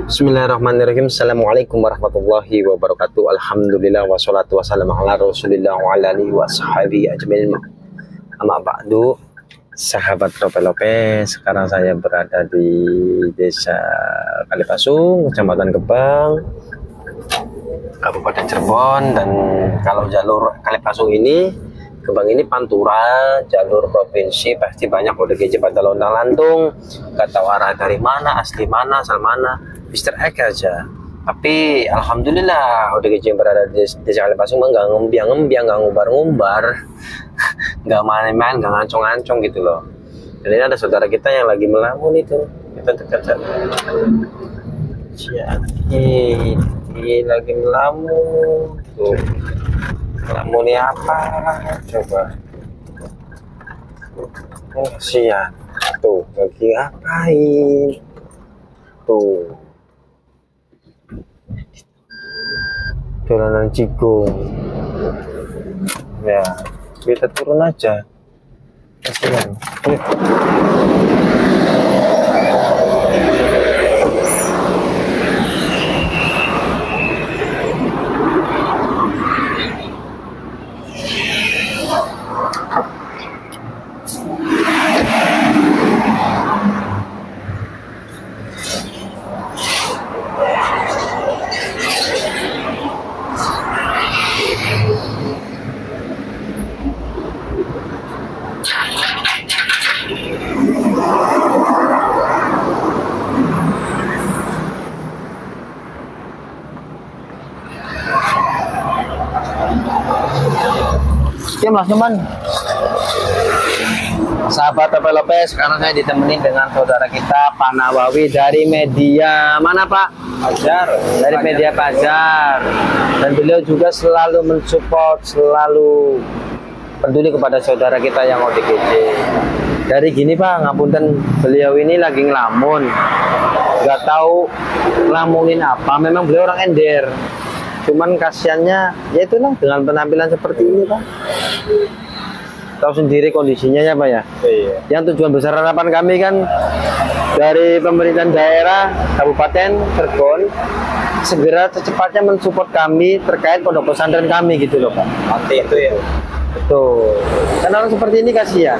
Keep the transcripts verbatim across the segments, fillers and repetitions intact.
Bismillahirrahmanirrahim. Assalamualaikum warahmatullahi wabarakatuh. Alhamdulillah wassalatu wassalamu ala rasulillah wa ala alihi wa sahbihi ajmain. Amma ba'du. Sahabat Lope-Lope, sekarang saya berada di Desa Kalipasung, Kecamatan Gebang, Kabupaten Cirebon. Dan kalau jalur Kalipasung ini, Gebang ini Pantura, jalur provinsi, pasti banyak O D G J pada lontang-lantung, gak tahu arah dari mana, asli mana, asal mana, Mister X aja. Tapi alhamdulillah O D G J yang berada di Desa Kalipasung nggak ngembiang-ngembiang, nggak ngumbar-ngumbar, nggak main-main, nggak ngancong-ngancong gitu loh. Dan ini ada saudara kita yang lagi melamun itu, kita dekat ini, ini lagi melamun tuh. Melamun apa coba? Oh, kasihan tuh, lagi ngapain tuh? Dolanan cikung ya, kita turun aja, kasihan. Oke mas teman, sahabat Lope-Lope, sekarang saya ditemenin dengan saudara kita Pak Nawawi dari media mana Pak? Pajar. Dari Pajar. Media Pajar. Dan beliau juga selalu mensupport, selalu peduli kepada saudara kita yang O D G J. Dari gini Pak, ngapunten, beliau ini lagi ngelamun, nggak tahu ngelamunin apa. Memang beliau orang Ender. Cuman kasihannya, ya itulah dengan penampilan seperti ini Pak. Tahu sendiri kondisinya ya Pak ya. Iya. Yang tujuan besar harapan kami kan dari pemerintahan daerah Kabupaten Cirebon segera secepatnya mensupport kami terkait pondok pesantren kami gitu loh Pak. Nanti itu ya. Betul. Karena orang seperti ini kasihan.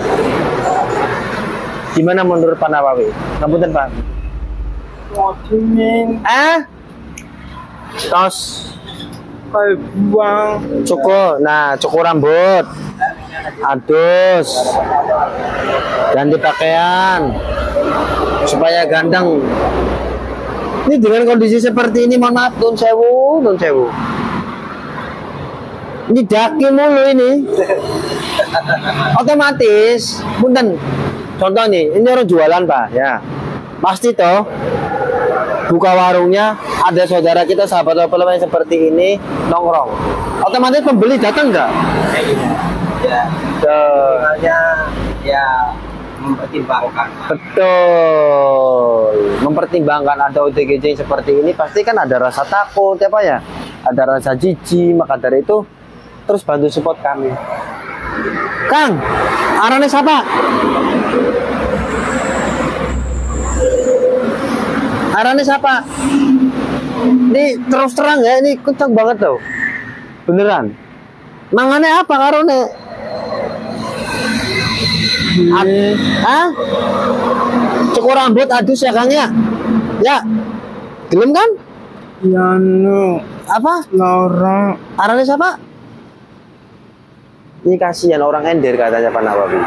Gimana menurut Pak Nawawi? Ngapunten Pak. Waduhin. Ah? Tos. Kayak buang cukur, nah cukur rambut, adus, ganti pakaian supaya ganteng. Ini dengan kondisi seperti ini, mohon maaf, nun sewu, nun sewu. Ini daki mulu ini, otomatis, punten. Contoh nih, ini orang jualan Pak, ya, pasti toh. Buka warungnya, ada saudara kita sahabat Lope-Lope yang seperti ini nongkrong, otomatis pembeli datang nggak? Ya, sebenarnya ya mempertimbangkan. Betul, mempertimbangkan ada O D G J seperti ini, pasti kan ada rasa takut ya Pak ya, ada rasa jijik. Maka dari itu terus bantu support kami. Kang, arahnya siapa? Arahnya siapa? Ini terus terang ya, ini kencang banget tuh. Beneran. Mangannya apa karone? Ad, ah? Cukur rambut adus ya Kang ya? Ya. Gelem kan? Ya no. Apa? Laura. Arahnya siapa? Ini kasihan orang Ender katanya Pak Nawawi.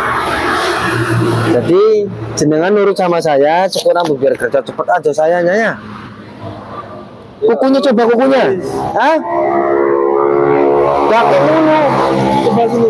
Jadi jenengan nurut sama saya, cukur rambut biar kerja cepat aja sayanya ya. Kukunya coba kukunya. Hah? Pakai dulu. Coba sini.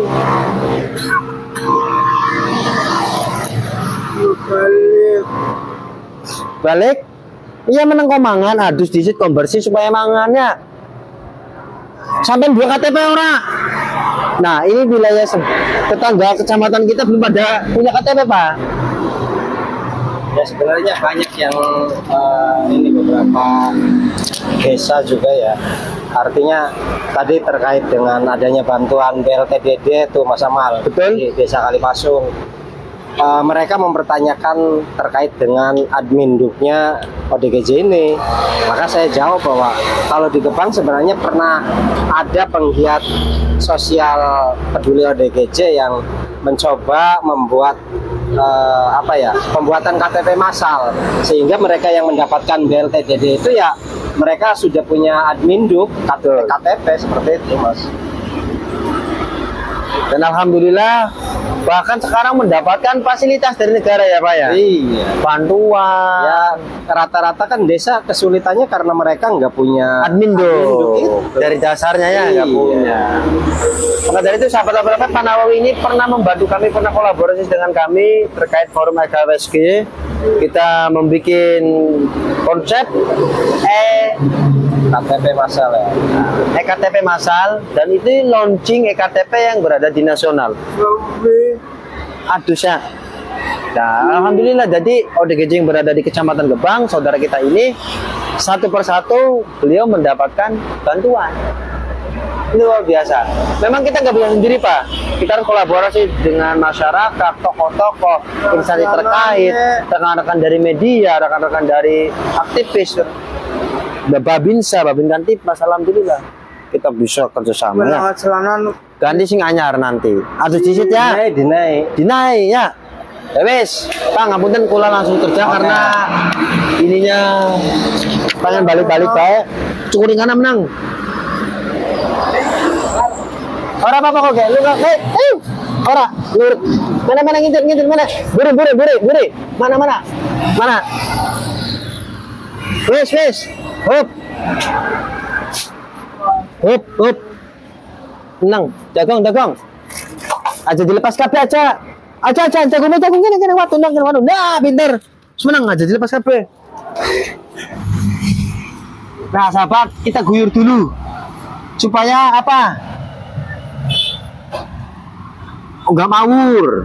Balik. Balik? Iya meneng kok mangan, adus disit konversi supaya mangannya. Sampai dua K T P ora. Nah, ini wilayah tetangga kecamatan kita belum ada punya K T P, Pak. Ya sebenarnya banyak yang uh, ini beberapa desa juga ya. Artinya tadi terkait dengan adanya bantuan B L T D D itu Mas Amal. Betul. Di Desa Kalipasung. uh, mereka mempertanyakan terkait dengan admin duknya O D G J ini. Maka saya jawab bahwa kalau di Gebang sebenarnya pernah ada penggiat sosial peduli O D G J yang mencoba membuat uh, apa ya pembuatan K T P massal, sehingga mereka yang mendapatkan B L T D D itu ya mereka sudah punya admin duk K T P seperti itu, Mas. Dan alhamdulillah bahkan sekarang mendapatkan fasilitas dari negara ya Pak ya. Iya. Bantuan. Ya rata-rata kan desa kesulitannya karena mereka nggak punya admin duk itu. Dari dasarnya ya nggak iya. punya. Maka dari itu sahabat-sahabat Pak Nawawi ini pernah membantu kami, pernah kolaborasi dengan kami terkait forum E K W S G. Kita membuat konsep E K T P massal ya. E K T P massal, dan itu launching E K T P yang berada di nasional. Aduh ya. Nah, alhamdulillah jadi O D G J yang berada di Kecamatan Gebang, saudara kita ini satu persatu beliau mendapatkan bantuan. Ini luar biasa. Memang kita nggak bisa sendiri Pak. Kita harus kolaborasi dengan masyarakat, tokoh-tokoh, instansi terkait, rekan-rekan dari media, rekan-rekan dari aktivis, Babinsa, Babin Kantipmas. Alhamdulillah kita bisa kerjasama ya. Ganti sing anyar nanti. Aduh cisit ya. Dinaik, dinaik. Dinaik ya. Ya wes, Pak ngapunten kula langsung kerja okay. Karena ininya pengen balik-balik baik. Cukup ringan menang. Ora apa-apa kok kayak lu kok. Eh, eh. Ora, lurut. Mana mana ngintir ngintir mana? Buri buri buri buri. Mana mana? Mana? Wes wes. Hop. Hop hop. Menang, jagung jagung. Aja dilepas kabeh aja. Aja aja jagung jagung gini gini waktu nang gini. Nah, pinter. Seneng aja dilepas kabeh. Nah, sahabat, kita guyur dulu. Supaya apa? Enggak ngawur.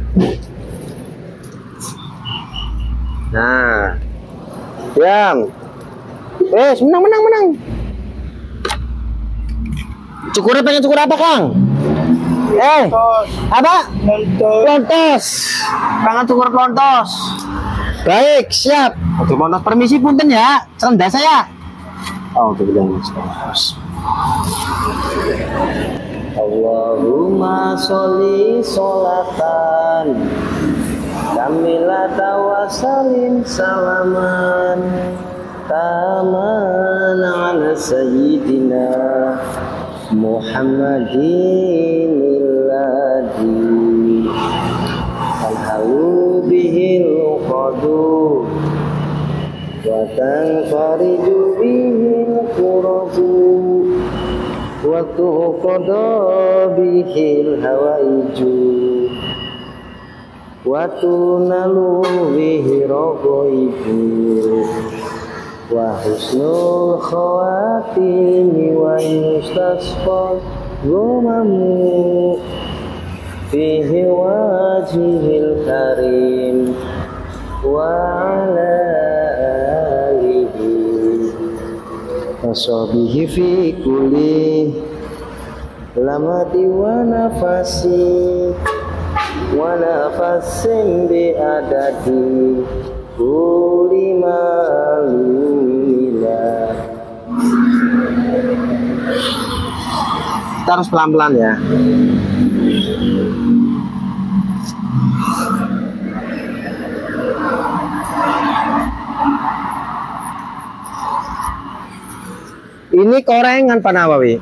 Nah, diam. Wes, menang, menang, menang. Cukurnya pengen cukur apa, Kang? Eh, apa? Lontos. Pengen cukur lontos. Baik, siap. Oke, lontos. Permisi punten ya. Cendas saya. Oh, oke, bilang. Allahumma sholli sholatan kamilata wa salim salaman taman ala sayyidina Muhammadin alladhi alhalu bihil qadu wa tanfariju bihil qurabu wa tuqada bihil hawaiju wa tunalu bihi raqaibu wa husnul khawatimi wa yustasqa gumamu fihi wajhil karim wa ala alihi washabihi fi kulli lamati wa nafasi wa nafasin bi adadi kulli malumila. Kita harus pelan-pelan ya. Ini korengan Pak Nawawi.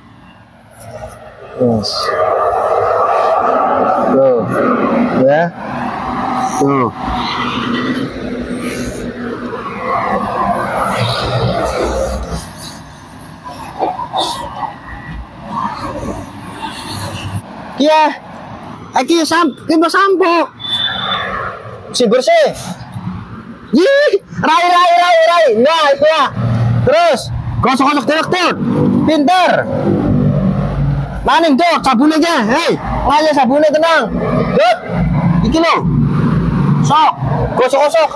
Yes. Tuh. Ya. Tuh. Iya. Iki sam, kita sampo. Si bersih. Yih, rai rai rai rai. Nah, itu ya. Terus gosok-gosok direktur. Pinter. Maning tuh sabunnya. Hei, aja sabunnya tenang. Dut. Iki lo. Sok, gosok-gosok.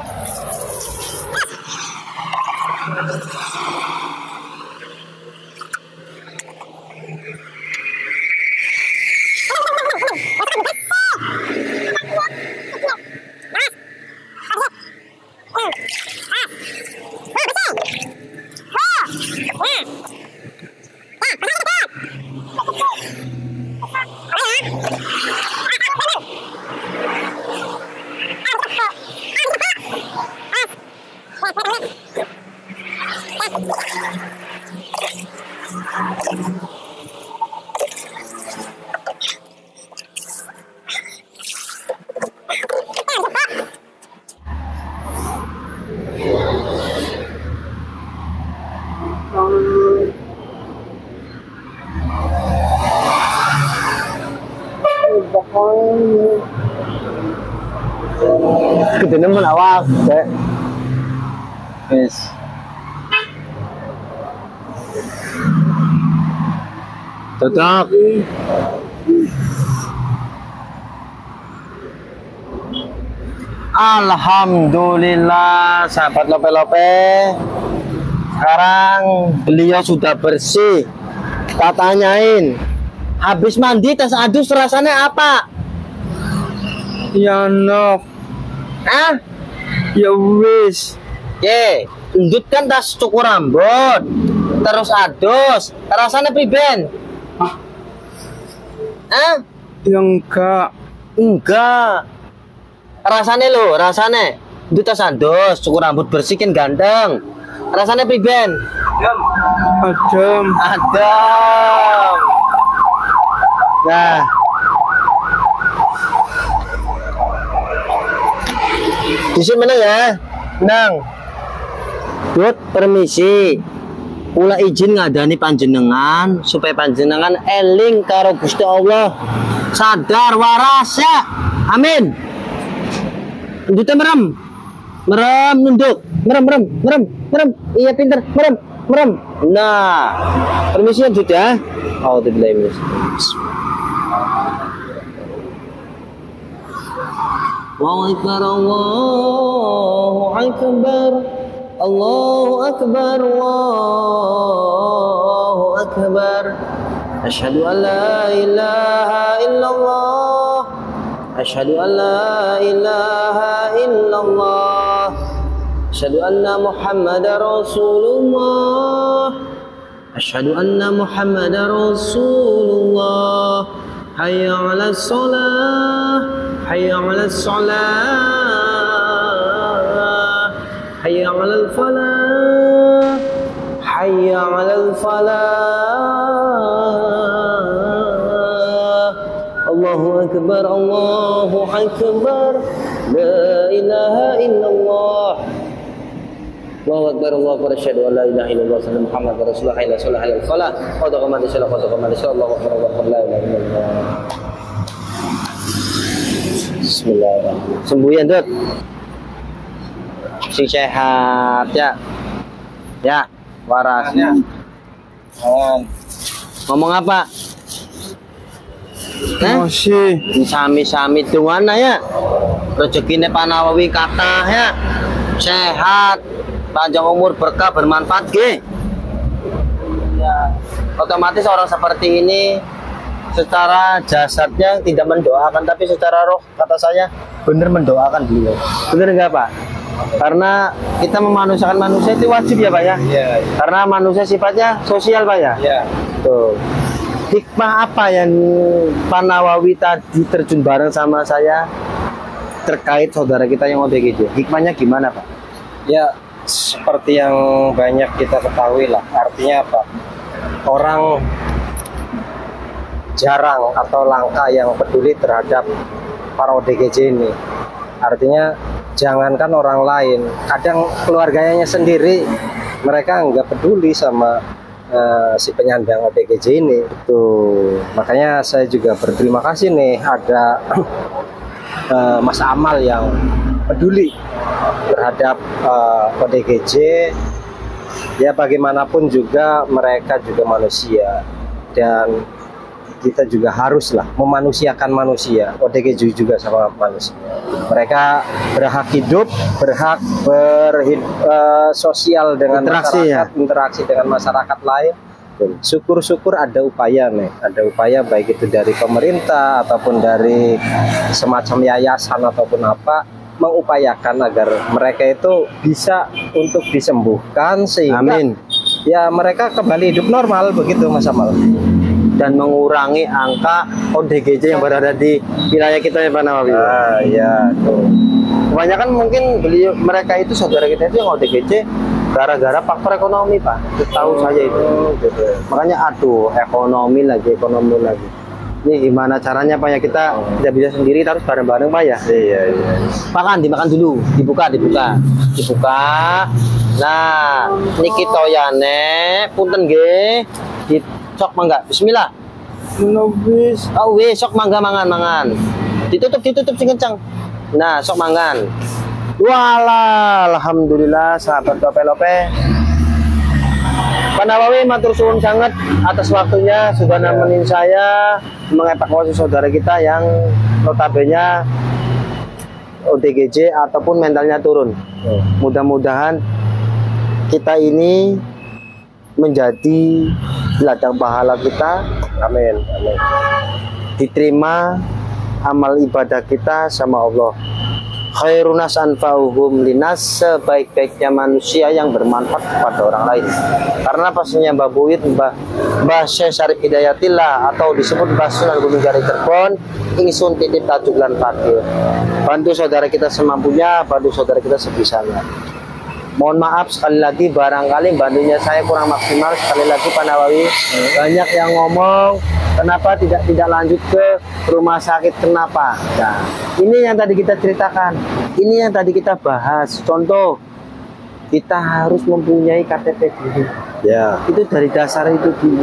Gede nemen awak, Dek. Wis. Cocok. Alhamdulillah, sahabat lope-lope. Sekarang beliau sudah bersih. Kita tanyain, habis mandi tas adus rasanya apa? Ya no. Hah? Ya wis. Ye, endut kan tas cukur rambut, terus adus, rasanya priben? Hah? Ya enggak. Enggak. Rasanya lo, rasanya endut tas adus, cukur rambut bersihin ganteng. Rasanya priben? Adem. Adem. Nah, di sini menang ya, menang. Dut, permisi. Kula izin ngadani panjenengan supaya panjenengan eling karo Gusti Allah. Sadar waras ya. Amin. Endutnya merem. Merem nunduk. Merem, merem, merem, merem. Iya pinter, merem, merem. Nah, permisi ya Dut ya. Alhamdulillah. Allahu Akbar, Allahu Akbar, Allahu Akbar, Allahu Akbar. Asyhadu an la ilaha illallah, asyhadu an la ilaha illallah, asyhadu anna Muhammadar Rasulullah, asyhadu anna Muhammadar Rasulullah. Hayya 'alas shalah, hayya 'alas shalah, hayya 'alal falah, hayya 'alal falah. Allahu akbar, Allahu akbar, la ilaha illallah. Allahu akbar, Allahu akbar, asyhadu an la ilaha illallah, sallallahu Muhammad rasulullah, hayya 'alal salah, hayya 'alal falah. Qad qamat as-salah, qad qamat as-salah, Allahu akbar, Allahu akbar, la ilaha illallah. Bismillahirrahmanirrahim. Sembuh ya, Dut. Si sehat ya. Ya, waras. Awan. Ngomong apa? Nah, Masih. sami-sami tuana ya. Rezekine Pak Nawawi kata ya. Sehat, panjang umur, berkah, bermanfaat ge. Ya, otomatis orang seperti ini secara jasadnya tidak mendoakan, tapi secara roh kata saya benar mendoakan beliau. Benar enggak Pak? Karena kita memanusiakan manusia itu wajib ya Pak ya? Iya. Karena manusia sifatnya sosial Pak ya? Iya. Tuh. Hikmah apa yang Pak Nawawi tadi terjun bareng sama saya terkait saudara kita yang O D G J? Hikmahnya gimana Pak? Ya, seperti yang banyak kita ketahui lah. Artinya apa? Orang jarang atau langka yang peduli terhadap para O D G J ini. Artinya jangankan orang lain, kadang keluarganya sendiri mereka nggak peduli sama uh, si penyandang O D G J ini. Tuh, makanya saya juga berterima kasih nih ada uh, Mas Amal yang peduli terhadap uh, O D G J. Ya bagaimanapun juga mereka juga manusia dan kita juga haruslah memanusiakan manusia. O D G J juga sama manusia. Mereka berhak hidup, berhak bersosial dengan interaksi, masyarakat, ya? interaksi dengan masyarakat lain. Syukur-syukur ada upaya nih, ada upaya baik itu dari pemerintah ataupun dari semacam yayasan ataupun apa, mengupayakan agar mereka itu bisa untuk disembuhkan sehingga Amin. ya mereka kembali hidup normal begitu Mas Amal. Dan mengurangi angka O D G J yang berada di wilayah kita ya Pak Nawawi. Ah ya tuh. Kebanyakan mungkin beliau mereka itu saudara kita itu yang O D G J gara-gara faktor ekonomi Pak. Itu tahu saya itu. Gitu. Makanya aduh ekonomi lagi ekonomi lagi. Ini gimana caranya Pak ya kita tidak bisa sendiri, kita harus bareng-bareng Pak ya. Iya iya. Makan dimakan dulu, dibuka dibuka, dibuka. Nah, niki toyane punten nggih. Sok mangga. Bismillah. Nobis. Oh wis sok mangga mangan mangan. Ditutup ditutup sing kencang. Nah, sok mangan. Walah, alhamdulillah sahabat lope-lope. Pak Nawawi matur suwun sangat atas waktunya sudah nemenin saya mengevakuasi saudara kita yang notabene O D G J ataupun mentalnya turun. Hmm. Mudah-mudahan kita ini menjadi ladang pahala kita. Amin. Amin. Diterima amal ibadah kita sama Allah. Khairunas anfa'uhum linas, sebaik-baiknya manusia yang bermanfaat kepada orang lain. Karena pastinya Mbah Buit, Mbah Mbah Syekh Syarif Hidayatillah atau disebut Mbah Sunan Gunung Jati Cirebon, ingsun titip tajuk lan fakir. Bantu saudara kita semampunya, bantu saudara kita sebisanya. Mohon maaf sekali lagi barangkali bantunya saya kurang maksimal. Sekali lagi Pak Nawawi, banyak yang ngomong kenapa tidak tidak lanjut ke rumah sakit, kenapa? Nah, ini yang tadi kita ceritakan, ini yang tadi kita bahas. Contoh, kita harus mempunyai K T P dulu. Ya, itu dari dasar itu dulu.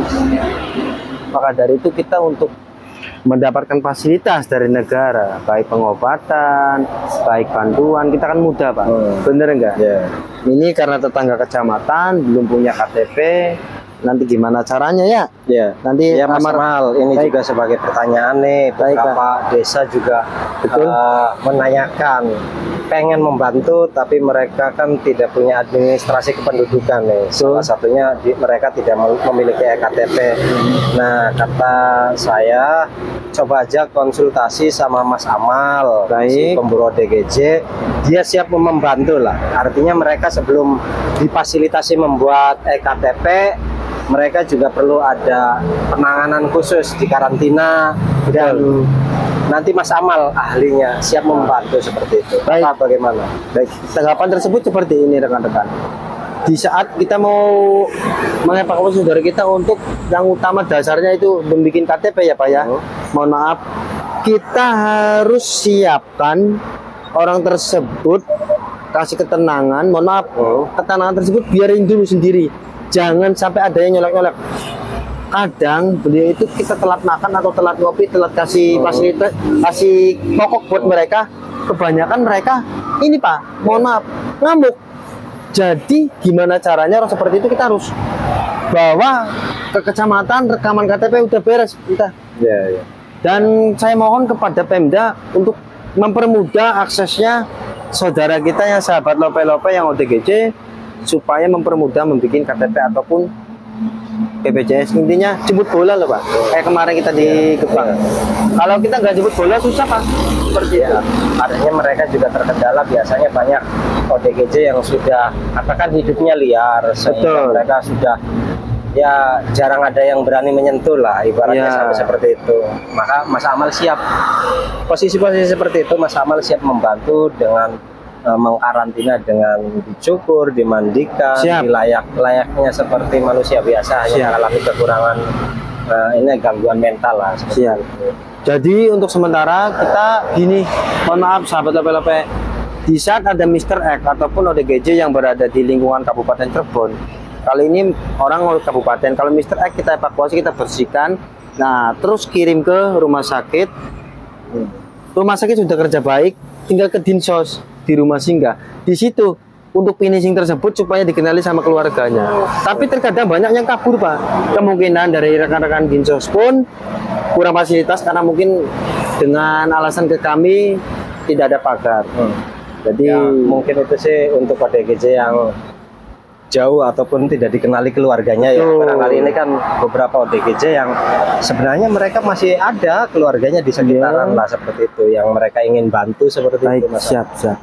Maka dari itu kita untuk mendapatkan fasilitas dari negara, baik pengobatan, baik bantuan, kita kan mudah Pak. Hmm. Bener enggak? Yeah. Ini karena tetangga kecamatan belum punya K T P, nanti gimana caranya ya? Ya, nanti ya Mas Amal, ini baik. Juga sebagai pertanyaan nih, beberapa desa juga betul uh, menanyakan, pengen membantu tapi mereka kan tidak punya administrasi kependudukan nih. Salah satunya di, mereka tidak memiliki E K T P. Nah, kata saya coba aja konsultasi sama Mas Amal, si pemburu O D G J, dia siap membantu lah. Artinya mereka sebelum difasilitasi membuat E K T P, mereka juga perlu ada penanganan khusus di karantina. Betul. Dan nanti Mas Amal ahlinya siap membantu seperti itu. Baik. Apa, bagaimana? Baik, tanggapan tersebut seperti ini rekan-rekan. Di saat kita mau mengevakuasi saudara kita untuk yang utama dasarnya itu membuat K T P ya Pak ya. Oh. Mohon maaf, kita harus siapkan orang tersebut, kasih ketenangan. Mohon maaf, oh. ketenangan tersebut biarin dulu sendiri. Jangan sampai ada yang nyolek-nyolek. Kadang beliau itu kita telat makan atau telat ngopi, telat kasih fasilitas, kasih pokok buat mereka. Kebanyakan mereka ini Pak, mohon maaf, ngamuk. Jadi gimana caranya orang seperti itu kita harus bawa ke kecamatan, rekaman K T P udah beres kita. Ya, ya. Dan saya mohon kepada Pemda untuk mempermudah aksesnya saudara kita yang sahabat lope-lope yang O D G J, supaya mempermudah membuat K T P ataupun B P J S. Intinya jemput bola loh Pak, kayak kemarin kita di Gebang. Kalau kita nggak jemput bola susah Pak. Seperti ya, artinya mereka juga terkendala, biasanya banyak O D G J yang sudah katakan hidupnya liar, sehingga mereka sudah ya jarang ada yang berani menyentuh lah, ibaratnya ya. Sampai seperti itu. Maka Mas Amal siap, posisi-posisi seperti itu Mas Amal siap membantu dengan uh, mengkarantina, dengan dicukur, dimandikan, dilayak-layaknya seperti manusia biasa yang mengalami kekurangan uh, ini gangguan mental lah. Siap. Itu. Jadi untuk sementara kita gini, mohon maaf sahabat lope-lope, di saat ada Mister X ataupun O D G J yang berada di lingkungan Kabupaten Cirebon, kali ini orang kabupaten, kalau Mister X kita evakuasi, kita bersihkan, nah terus kirim ke rumah sakit. Rumah sakit sudah kerja baik, tinggal ke Dinsos di rumah singgah. Di situ untuk finishing tersebut supaya dikenali sama keluarganya. Tapi terkadang banyak yang kabur Pak. Kemungkinan dari rekan-rekan Dinsos pun kurang fasilitas karena mungkin dengan alasan ke kami tidak ada pagar. Hmm. Jadi ya, mungkin itu sih untuk O D G J yang jauh ataupun tidak dikenali keluarganya. Betul. Ya barangkali ini kan beberapa O D G J yang sebenarnya mereka masih ada keluarganya di sekitaran ya. Lah seperti itu, yang mereka ingin bantu seperti Baik, itu Mas. Siap, siap.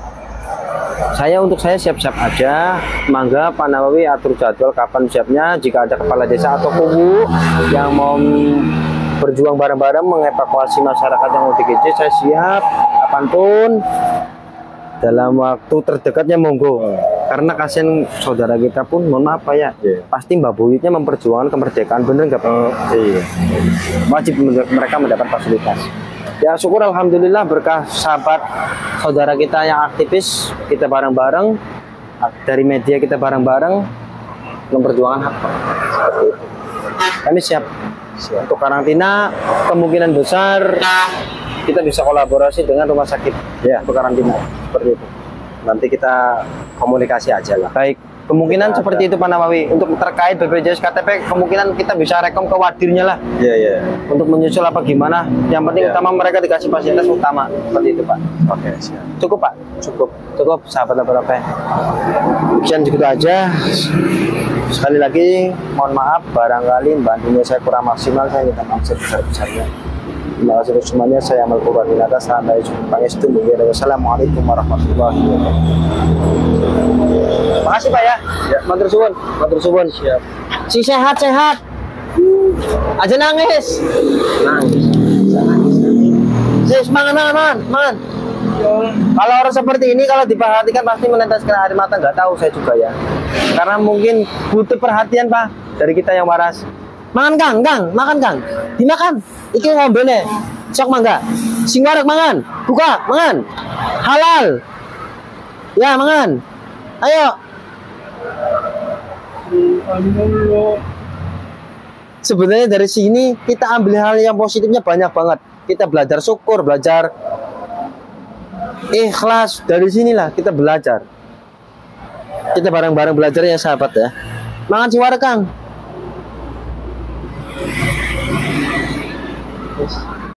Saya untuk saya siap-siap aja. Mangga Pak Nawawi atur jadwal kapan siapnya. Jika ada kepala desa atau kubu yang mau berjuang bareng-bareng mengevakuasi masyarakat yang O D G J, saya siap kapanpun. Dalam waktu terdekatnya monggo. Hmm. Karena kasihan saudara kita pun, mohon maaf Pak ya, yeah. pasti Mbak Buyutnya memperjuangkan kemerdekaan, bener nggak Pak? Hmm. Iya. Wajib mereka mendapat fasilitas. Ya syukur alhamdulillah berkah sahabat saudara kita yang aktivis, kita bareng-bareng dari media, kita bareng-bareng memperjuangkan hak seperti itu. Kami siap. siap untuk karantina, kemungkinan besar kita bisa kolaborasi dengan rumah sakit Ya. untuk karantina seperti itu. Nanti kita komunikasi aja lah. Baik, kemungkinan Kita seperti ada. itu Pak Nawawi. Untuk terkait B P J S K T P, kemungkinan kita bisa rekom ke wadirnya lah Iya, iya. untuk menyusul apa gimana. Yang penting Ya. utama mereka dikasih fasilitas utama seperti itu Pak. Oke, siap. Cukup Pak, cukup, cukup sahabat laporan. Sekian segitu aja. Sekali lagi mohon maaf barangkali bantunya saya kurang maksimal, saya minta maaf sebesar-besarnya. Terima kasih untuk semuanya. Saya Amal Qurban Dinata. Sampai jumpa. Wassalamualaikum warahmatullahi wabarakatuh. Makasih Pak ya. Ya. Matur suwun. Matur suwun. Siap. Si sehat sehat. Aja nangis. Nangis. Sis, mangan mangan mangan. mangan. Kalau orang seperti ini kalau diperhatikan pasti meneteskan air mata, nggak tahu saya juga ya. Karena mungkin butuh perhatian Pak dari kita yang waras. Mangan Kang, Kang, makan Kang. Dimakan. Iki ngombe nih. Sok mangga. Sing wareg mangan. Buka, mangan. Halal. Ya, mangan. Ayo. Sebenarnya dari sini kita ambil hal yang positifnya banyak banget. Kita belajar syukur, belajar ikhlas. Dari sinilah kita belajar. Kita bareng-bareng belajar ya sahabat ya. Mangan si wareg Kang. Yes.